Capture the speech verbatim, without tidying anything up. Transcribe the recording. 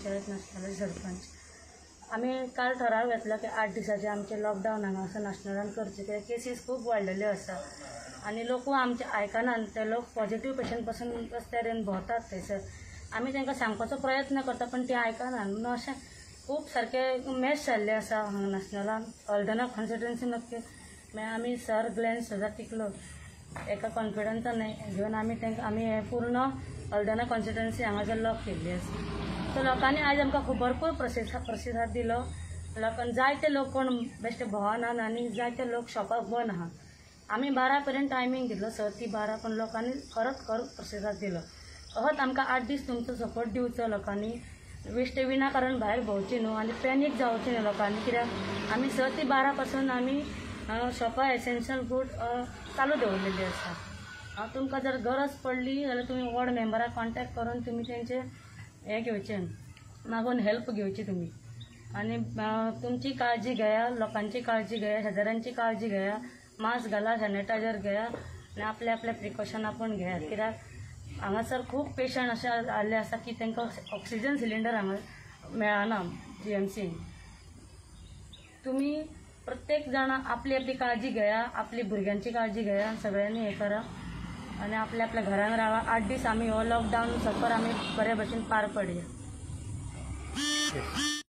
पंचायत नाशनाचे सरपंच। आम्ही काल ठराव घेतला की आठ दिसाचे आमचे लॉकडावन हांगा असं नाशनलान करचे, कित्याक केसीस खूब वाडलेल्यो आसा आनी लोक आमचे आयकनात। ते लोक पॉझिटिव्ह पेशंट पासून रस्त्यार येवन भोंवतात थंयसर। आमी तांकां सांगपाचो प्रयत्न करता पण ती आयकनात। म्हणून अशें खूब सारके मॅच जाल्ले आसा हांगा नाशनलान। हळदोणा कॉन्स्टिट्युएन्सी नक्की मागीर आमी सर ग्लेन सजा टिकलो एका कॉन्फिडन्सान घेवन आमी तांकां आमी हे पूर्ण हळदोणा कॉन्स्टिट्युएन्सी हांगासर लॉक केल्ली आसा। सो लोकांनी आयज आमकां खूब भरपूर प्रतिसाद प्रतिसाद दिलो। लोकांक जायते लोक कोण बेश्टे भोंवनात आनी जायते लोक शॉपाक बंद आहा। आमी बारा पर्यंत टायमींग दिलो स ती बारा, पण लोकांनी खरोच खरो प्रतिसाद दिलो। अहोत आमकां आठ दीस तुमचो सपोर्ट दिवचो लोकांनी। बेश्टे विनाकारण भायर भोंवची न्हू आनी पॅनीक जावची न्हू लोकांनी, कित्याक आमी स ती बारा पासून आमी शॉपां एसेन्शियल फूड चालू दवरलेली आसा। तुमकां जर गरज पडली जाल्यार तुमी वॉर्ड मेंबराक कॉन्टॅक्ट करून तुमी तेंचे हे घेवचें, मागून हेल्प घेवची तुमी। आनी तुमची काळजी घेया, लोकांची काळजी घेया, शेजाऱ्यांची काळजी घेया, मास्क घाला, सॅनिटायझर घेया आनी आपले आपले प्रिकॉशन आपूण घेयात। कित्याक हांगासर खूब पेशंट अशे आसले आसा की तांकां ऑक्सिजन सिलिंडर हांगा मेळना जी एम सीन। तुमी प्रत्येक जाणा आपली आपली काळजी घेया, आपली भुरग्यांची काळजी घेया, सगळ्यांनी हे करा आनी आपल्या आपल्या घरान रावा। आठ दीस आमी हो लॉकडावन सफर आमी बरे भशेन पार पडया।